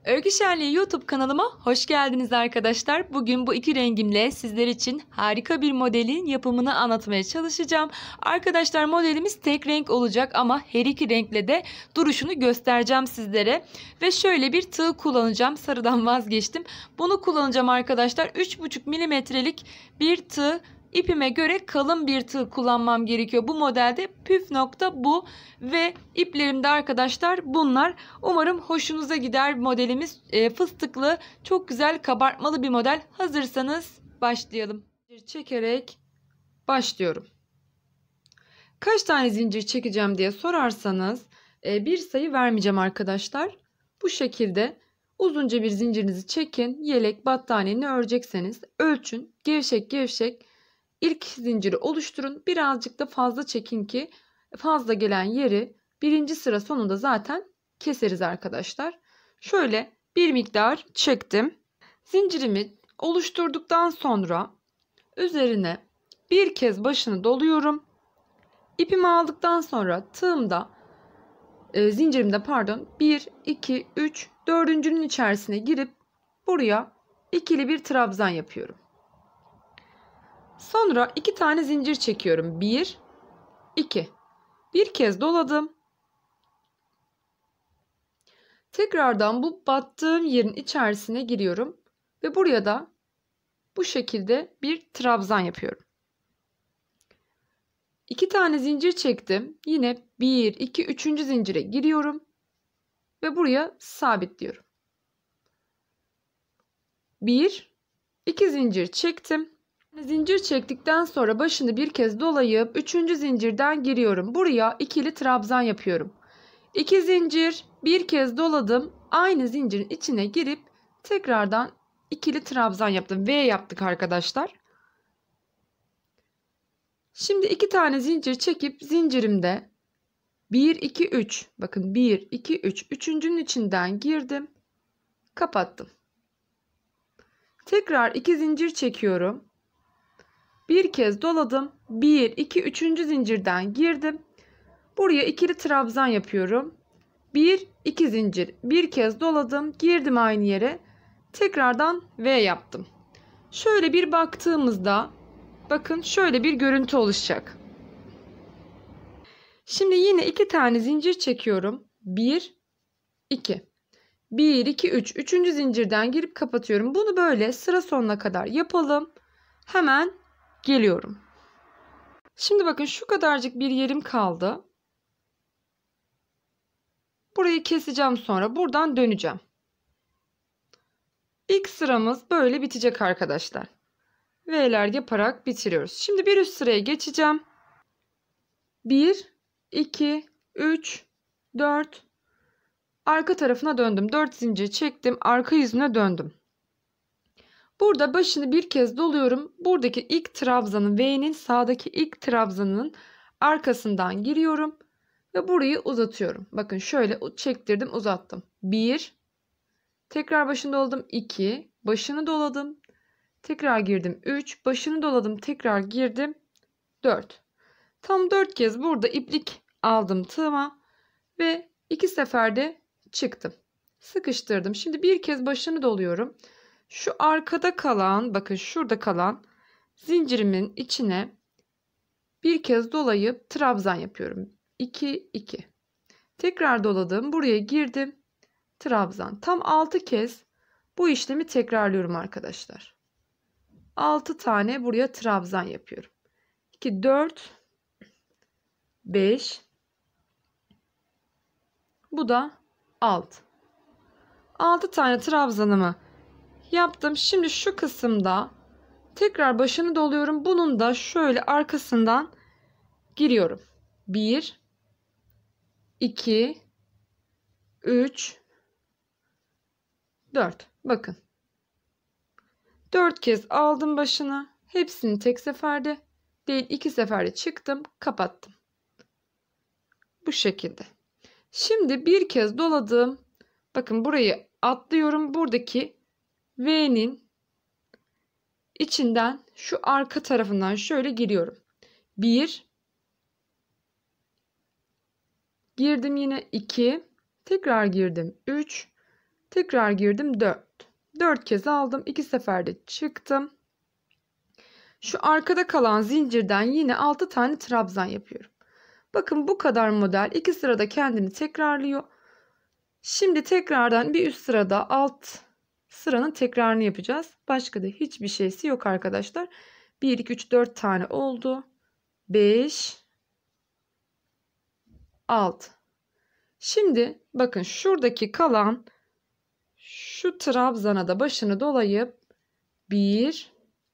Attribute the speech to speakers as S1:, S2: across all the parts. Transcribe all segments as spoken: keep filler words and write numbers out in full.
S1: Örgü Şenliği YouTube kanalıma hoş geldiniz arkadaşlar. Bugün bu iki rengimle sizler için harika bir modelin yapımını anlatmaya çalışacağım. Arkadaşlar modelimiz tek renk olacak ama her iki renkle de duruşunu göstereceğim sizlere. Ve şöyle bir tığ kullanacağım. Sarıdan vazgeçtim. Bunu kullanacağım arkadaşlar. üç buçuk milimetrelik bir tığ. İpime göre kalın bir tığ kullanmam gerekiyor. Bu modelde püf nokta bu ve iplerim de arkadaşlar bunlar. Umarım hoşunuza gider modelimiz. E, fıstıklı, çok güzel kabartmalı bir model. Hazırsanız başlayalım. Zincir çekerek başlıyorum. Kaç tane zincir çekeceğim diye sorarsanız e, bir sayı vermeyeceğim arkadaşlar. Bu şekilde uzunca bir zincirinizi çekin. Yelek, battaniye ne örecekseniz ölçün. Gevşek gevşek. İlk zinciri oluşturun. Birazcık da fazla çekin ki fazla gelen yeri birinci sıra sonunda zaten keseriz arkadaşlar. Şöyle bir miktar çektim. Zincirimi oluşturduktan sonra üzerine bir kez başını doluyorum. İpimi aldıktan sonra tığımda e, zincirimde pardon bir, iki, üç, dördüncünün içerisine girip buraya ikili bir trabzan yapıyorum. Sonra iki tane zincir çekiyorum. bir, iki. Bir kez doladım. Tekrardan bu battığım yerin içerisine giriyorum. Ve buraya da bu şekilde bir trabzan yapıyorum. iki tane zincir çektim. Yine bir, iki, üçüncü zincire giriyorum. Ve buraya sabitliyorum. bir, iki zincir çektim. Zincir çektikten sonra başını bir kez dolayıp üçüncü zincirden giriyorum. Buraya ikili trabzan yapıyorum. iki zincir, bir kez doladım. Aynı zincirin içine girip tekrardan ikili trabzan yaptım. V yaptık arkadaşlar. Şimdi iki tane zincir çekip zincirimde bir, iki, üç. Bakın bir, iki, üç. Üçüncünün içinden girdim. Kapattım. Tekrar iki zincir çekiyorum. Bir kez doladım. bir, iki, üçüncü zincirden girdim. Buraya ikili trabzan yapıyorum. bir, iki zincir. Bir kez doladım. Girdim aynı yere. Tekrardan V yaptım. Şöyle bir baktığımızda bakın şöyle bir görüntü oluşacak. Şimdi yine iki tane zincir çekiyorum. bir, iki. bir, iki, üç. Üçüncü zincirden girip kapatıyorum. Bunu böyle sıra sonuna kadar yapalım. Hemen geliyorum. Şimdi bakın şu kadarcık bir yerim kaldı. Burayı keseceğim sonra buradan döneceğim. İlk sıramız böyle bitecek arkadaşlar. V'ler yaparak bitiriyoruz. Şimdi bir üst sıraya geçeceğim. bir, iki, üç, dört. Arka tarafına döndüm. dört zincir çektim. Arka yüzüne döndüm. Burada başını bir kez doluyorum. Buradaki ilk trabzanın V'nin sağdaki ilk trabzanın arkasından giriyorum. Ve burayı uzatıyorum. Bakın şöyle çektirdim, uzattım. bir. Tekrar başını doladım. iki. Başını doladım. Tekrar girdim. üç. Başını doladım. Tekrar girdim. dört. Tam dört kez burada iplik aldım tığıma. Ve iki seferde çıktım. Sıkıştırdım. Şimdi bir kez başını doluyorum. Şu arkada kalan, bakın şurada kalan zincirimin içine bir kez dolayıp trabzan yapıyorum. iki, iki. Tekrar doladım. Buraya girdim. Trabzan. Tam altı kez bu işlemi tekrarlıyorum arkadaşlar. altı tane buraya trabzan yapıyorum. iki, dört, beş. Bu da altı. altı tane trabzanımı yaptım. Şimdi şu kısımda tekrar başını doluyorum. Bunun da şöyle arkasından giriyorum. bir, iki, üç, dört. Bakın. dört kez aldım başını. Hepsini tek seferde değil iki seferde çıktım. Kapattım. Bu şekilde. Şimdi bir kez doladım. Bakın burayı atlıyorum. Buradaki V'nin içinden şu arka tarafından şöyle giriyorum. bir. Girdim yine iki. Tekrar girdim. üç. Tekrar girdim dört. dört kez aldım. iki seferde çıktım. Şu arkada kalan zincirden yine altı tane trabzan yapıyorum. Bakın bu kadar model iki sırada kendini tekrarlıyor. Şimdi tekrardan bir üst sırada alt sıranın tekrarını yapacağız. Başka da hiçbir şeysi yok arkadaşlar. bir, iki, üç, dört tane oldu. beş, altı. Şimdi bakın şuradaki kalan şu trabzana da başını dolayıp bir,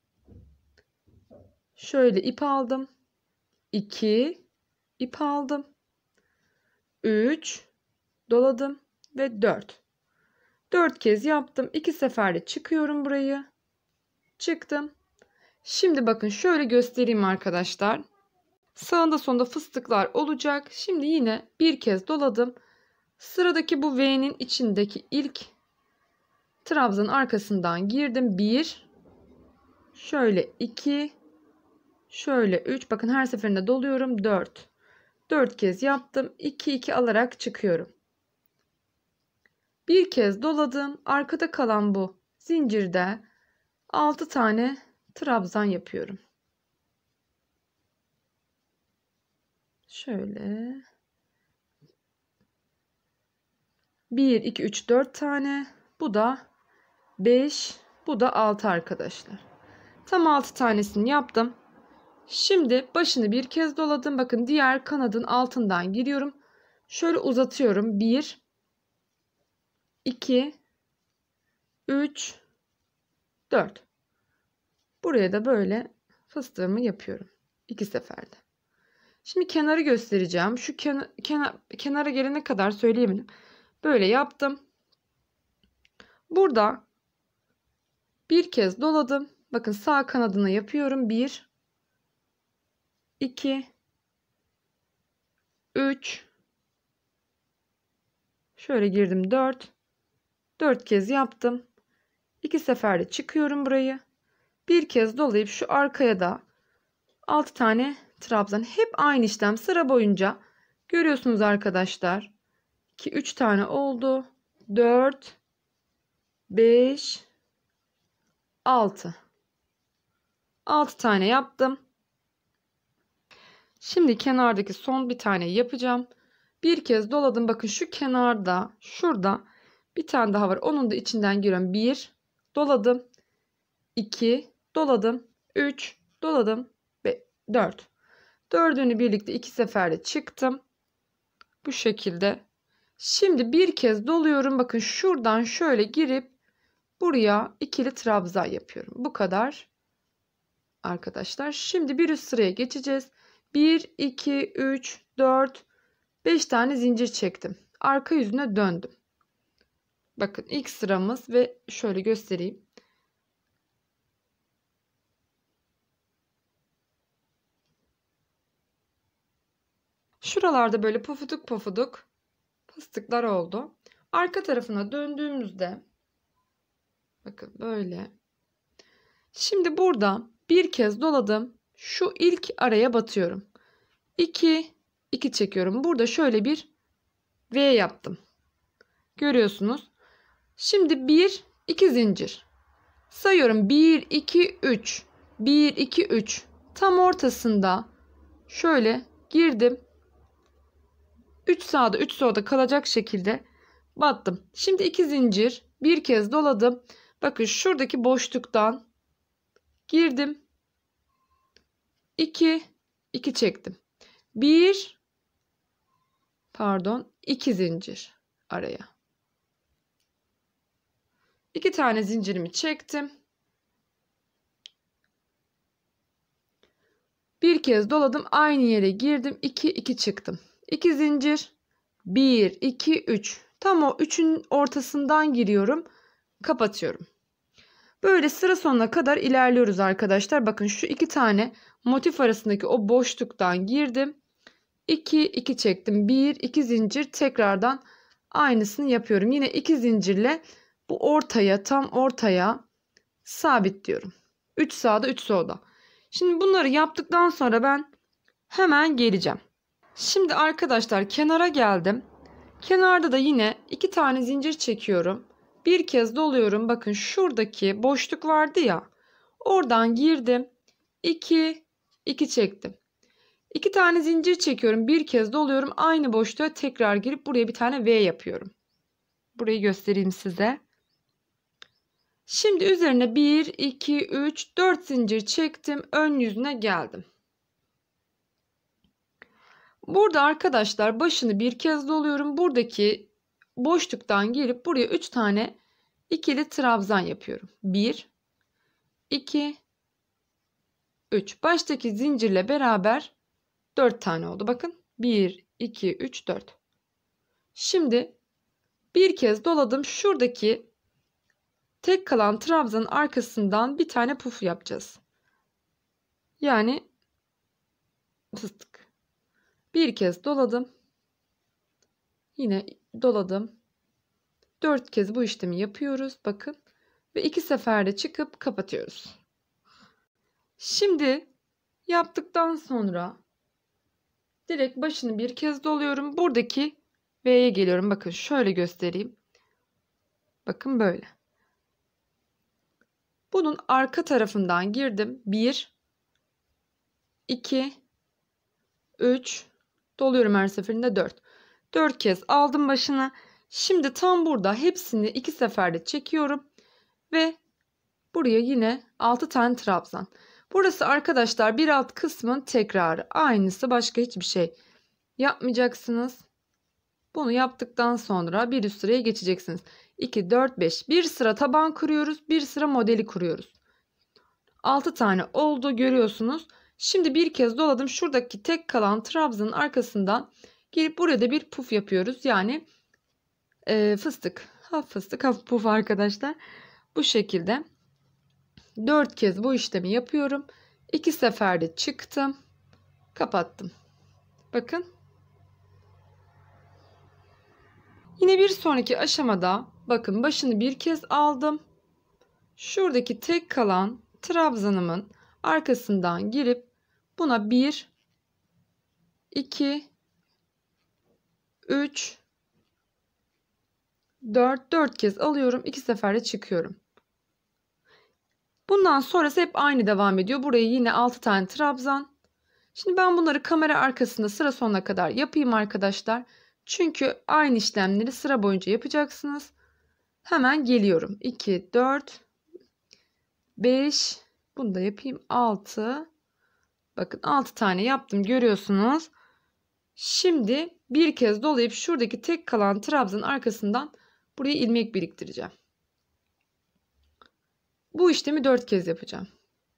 S1: şöyle ip aldım. iki, ip aldım. üç, doladım ve dört. dört kez yaptım. iki seferde çıkıyorum burayı. Çıktım. Şimdi bakın şöyle göstereyim arkadaşlar. Sağında sonunda fıstıklar olacak. Şimdi yine bir kez doladım. Sıradaki bu V'nin içindeki ilk trabzanın arkasından girdim. bir, şöyle iki, şöyle üç. Bakın her seferinde doluyorum. dört. dört kez yaptım. iki iki alarak çıkıyorum. Bir kez doladım. Arkada kalan bu zincirde altı tane trabzan yapıyorum. Şöyle bir, iki, üç, dört tane. Bu da beş, bu da altı arkadaşlar. Tam altı tanesini yaptım. Şimdi başını bir kez doladım. Bakın diğer kanadın altından giriyorum. Şöyle uzatıyorum. bir, iki, üç, dört. Buraya da böyle fıstığımı yapıyorum. iki seferde. Şimdi kenarı göstereceğim. Şu kenar, kenar, kenara gelene kadar söyleyemedim. Böyle yaptım. Burada bir kez doladım. Bakın sağ kanadına yapıyorum. bir, iki, üç, şöyle girdim dört. dört kez yaptım. iki seferde çıkıyorum burayı. Bir kez dolayıp şu arkaya da altı tane trabzan. Hep aynı işlem sıra boyunca görüyorsunuz arkadaşlar. iki, üç tane oldu. dört, beş, altı. altı tane yaptım. Şimdi kenardaki son bir tane yapacağım. Bir kez doladım. Bakın şu kenarda, şurada bir tane daha var. Onun da içinden giriyorum. bir, doladım. iki, doladım. üç, doladım. ve dört. Dördünü birlikte iki seferde çıktım. Bu şekilde. Şimdi bir kez doluyorum. Bakın şuradan şöyle girip buraya ikili trabzan yapıyorum. Bu kadar arkadaşlar. Şimdi bir üst sıraya geçeceğiz. bir, iki, üç, dört, beş tane zincir çektim. Arka yüzüne döndüm. Bakın ilk sıramız ve şöyle göstereyim. Şuralarda böyle pofuduk pofuduk fıstıklar oldu. Arka tarafına döndüğümüzde bakın böyle. Şimdi burada bir kez doladım. Şu ilk araya batıyorum. iki, iki çekiyorum. Burada şöyle bir V yaptım. Görüyorsunuz. Şimdi bir, iki zincir. Sayıyorum. bir, iki, üç. bir, iki, üç. Tam ortasında şöyle girdim. üç sağda üç solda kalacak şekilde battım. Şimdi iki zincir. Bir kez doladım. Bakın şuradaki boşluktan girdim. iki, iki çektim. bir, pardon, iki zincir araya. iki tane zincirimi çektim. Bir kez doladım. Aynı yere girdim. iki, iki çıktım. iki zincir. bir, iki, üç. Tam o üçün ortasından giriyorum. Kapatıyorum. Böyle sıra sonuna kadar ilerliyoruz arkadaşlar. Bakın şu iki tane motif arasındaki o boşluktan girdim. iki, iki çektim. bir, iki zincir tekrardan aynısını yapıyorum. Yine iki zincirle bu ortaya, tam ortaya sabitliyorum. üç sağda üç solda. Şimdi bunları yaptıktan sonra ben hemen geleceğim. Şimdi arkadaşlar kenara geldim. Kenarda da yine iki tane zincir çekiyorum. Bir kez doluyorum. Bakın şuradaki boşluk vardı ya. Oradan girdim. iki, iki çektim. iki tane zincir çekiyorum. Bir kez doluyorum. Aynı boşluğa tekrar girip buraya bir tane V yapıyorum. Burayı göstereyim size. Şimdi üzerine bir, iki, üç, dört zincir çektim. Ön yüzüne geldim. Burada arkadaşlar başını bir kez doluyorum. Buradaki boşluktan girip buraya üç tane ikili trabzan yapıyorum. bir, iki, üç. Baştaki zincirle beraber dört tane oldu. Bakın bir, iki, üç, dört. Şimdi bir kez doladım. Şuradaki tek kalan trabzanın arkasından bir tane puf yapacağız. Yani fıstık. Bir kez doladım. Yine doladım. dört kez bu işlemi yapıyoruz. Bakın. Ve iki seferde çıkıp kapatıyoruz. Şimdi yaptıktan sonra direkt başını bir kez doluyorum. Buradaki V'ye geliyorum. Bakın şöyle göstereyim. Bakın böyle. Bunun arka tarafından girdim. bir, iki, üç, doluyorum her seferinde dört. dört kez aldım başını. Şimdi tam burada hepsini iki seferde çekiyorum. Ve buraya yine altı tane trabzan. Burası arkadaşlar bir alt kısmın tekrarı. Aynısı, başka hiçbir şey yapmayacaksınız. Bunu yaptıktan sonra bir üst sıraya geçeceksiniz. iki, dört, beş. Bir sıra taban kuruyoruz. Bir sıra modeli kuruyoruz. altı tane oldu, görüyorsunuz. Şimdi bir kez doladım. Şuradaki tek kalan trabzanın arkasından gelip buraya da bir puf yapıyoruz. Yani e, fıstık. Hafif fıstık, hafif puf arkadaşlar. Bu şekilde dört kez bu işlemi yapıyorum. iki seferde çıktım. Kapattım. Bakın. Yine bir sonraki aşamada bakın başını bir kez aldım. Şuradaki tek kalan trabzanımın arkasından girip buna bir, iki, üç, dört, dört kez alıyorum. iki seferde çıkıyorum. Bundan sonrası hep aynı devam ediyor. Buraya yine altı tane trabzan. Şimdi ben bunları kamera arkasında sıra sonuna kadar yapayım arkadaşlar. Çünkü aynı işlemleri sıra boyunca yapacaksınız. Hemen geliyorum. iki, dört, beş, bunu da yapayım. altı. Bakın altı tane yaptım, görüyorsunuz. Şimdi bir kez dolayıp şuradaki tek kalan trabzanın arkasından buraya ilmek biriktireceğim. Bu işlemi dört kez yapacağım.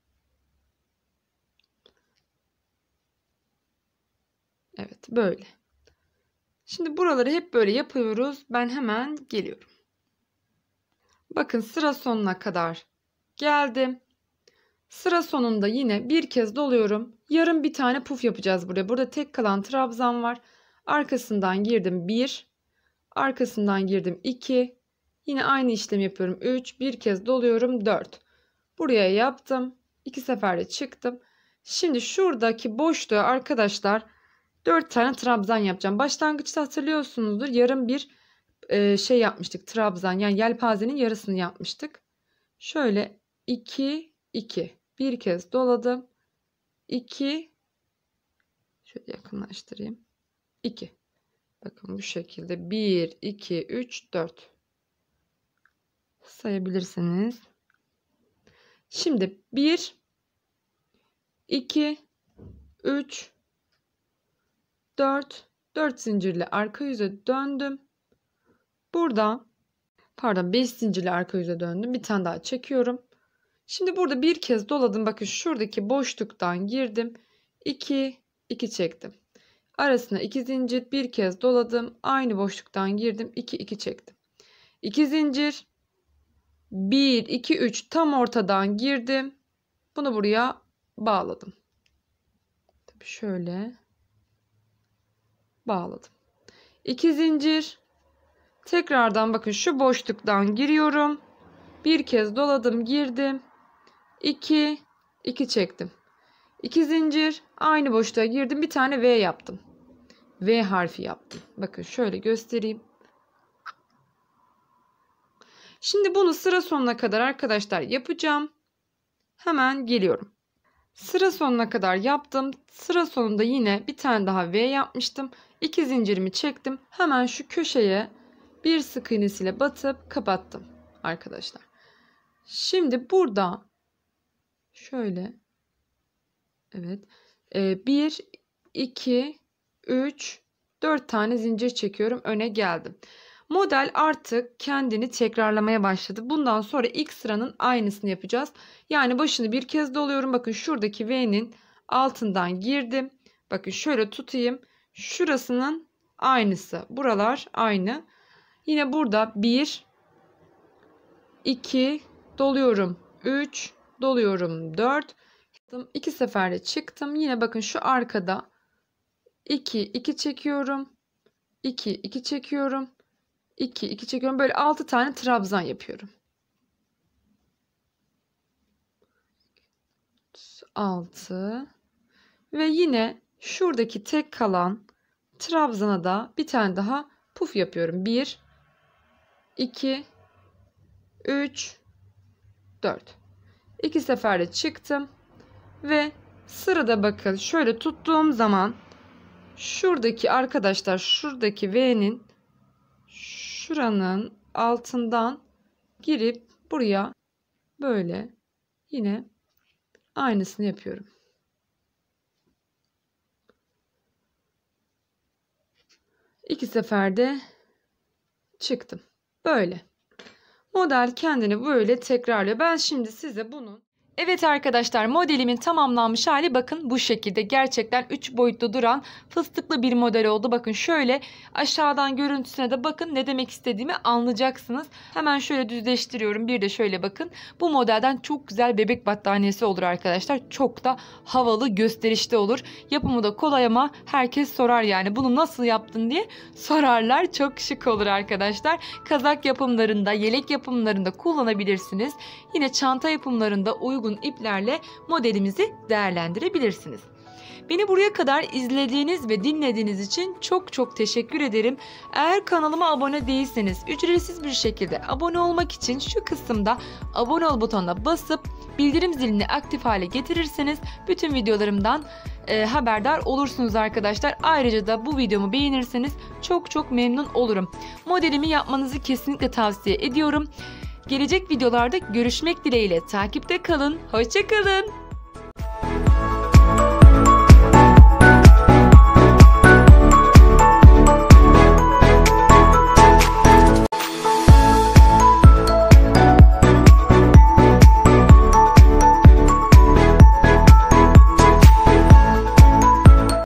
S1: Evet, böyle. Şimdi buraları hep böyle yapıyoruz. Ben hemen geliyorum. Bakın sıra sonuna kadar geldim. Sıra sonunda yine bir kez doluyorum. Yarım bir tane puf yapacağız buraya. Burada tek kalan trabzan var. Arkasından girdim bir. Arkasından girdim iki. Yine aynı işlemi yapıyorum. üç. Bir kez doluyorum. dört. Buraya yaptım. iki seferde çıktım. Şimdi şuradaki boşluğa arkadaşlar dört tane trabzan yapacağım. Başlangıçta hatırlıyorsunuzdur. Yarım bir e, şey yapmıştık. Trabzan, yani yelpazenin yarısını yapmıştık. Şöyle iki, iki. Bir kez doladım. iki. Şöyle yakınlaştırayım. iki. Bakın bu şekilde bir, iki, üç, dört. Sayabilirsiniz. Şimdi bir, iki, üç, dört. dört zincirle arka yüze döndüm. Burada pardon beş zincirle arka yüze döndüm. Bir tane daha çekiyorum. Şimdi burada bir kez doladım. Bakın şuradaki boşluktan girdim. iki, iki çektim. Arasına iki zincir, bir kez doladım. Aynı boşluktan girdim. iki, iki çektim. iki zincir. bir, iki, üç tam ortadan girdim. Bunu buraya bağladım. Tabii şöyle bağladım. iki zincir. Tekrardan bakın şu boşluktan giriyorum. Bir kez doladım, girdim. iki, iki çektim. iki zincir, aynı boşluğa girdim. Bir tane V yaptım. V harfi yaptım. Bakın şöyle göstereyim. Şimdi bunu sıra sonuna kadar arkadaşlar yapacağım. Hemen geliyorum. Sıra sonuna kadar yaptım. Sıra sonunda yine bir tane daha V yapmıştım. İki zincirimi çektim. Hemen şu köşeye bir sık iğnesiyle batıp kapattım arkadaşlar. Şimdi burada şöyle, evet, bir, iki, üç, dört tane zincir çekiyorum. Öne geldim. Model artık kendini tekrarlamaya başladı. Bundan sonra ilk sıranın aynısını yapacağız. Yani başını bir kez doluyorum. Bakın şuradaki V'nin altından girdim. Bakın şöyle tutayım. Şurasının aynısı. Buralar aynı. Yine burada bir, iki doluyorum. üç doluyorum. dört. iki seferde çıktım. Yine bakın şu arkada iki, iki çekiyorum. iki, iki çekiyorum. iki, iki çekiyorum. Böyle altı tane trabzan yapıyorum. altı ve yine şuradaki tek kalan trabzana da bir tane daha puf yapıyorum. bir, iki, üç, dört. iki seferde çıktım ve sırada bakın şöyle tuttuğum zaman şuradaki arkadaşlar, şuradaki V'nin şuranın altından girip buraya böyle yine aynısını yapıyorum. İki seferde çıktım. Böyle. Model kendini böyle tekrarlıyor. Ben şimdi size bunun... Evet arkadaşlar, modelimin tamamlanmış hali bakın bu şekilde. Gerçekten üç boyutlu duran fıstıklı bir model oldu. Bakın şöyle aşağıdan görüntüsüne de bakın, ne demek istediğimi anlayacaksınız. Hemen şöyle düzleştiriyorum. Bir de şöyle bakın. Bu modelden çok güzel bebek battaniyesi olur arkadaşlar. Çok da havalı, gösterişli olur. Yapımı da kolay ama herkes sorar yani bunu nasıl yaptın diye sorarlar. Çok şık olur arkadaşlar. Kazak yapımlarında, yelek yapımlarında kullanabilirsiniz. Yine çanta yapımlarında uygun iplerle modelimizi değerlendirebilirsiniz. Beni buraya kadar izlediğiniz ve dinlediğiniz için çok çok teşekkür ederim. Eğer kanalıma abone değilseniz ücretsiz bir şekilde abone olmak için şu kısımda abone ol butonuna basıp bildirim zilini aktif hale getirirseniz bütün videolarımdan e, haberdar olursunuz arkadaşlar. Ayrıca da bu videomu beğenirseniz çok çok memnun olurum. Modelimi yapmanızı kesinlikle tavsiye ediyorum. Gelecek videolarda görüşmek dileğiyle takipte kalın. Hoşça kalın.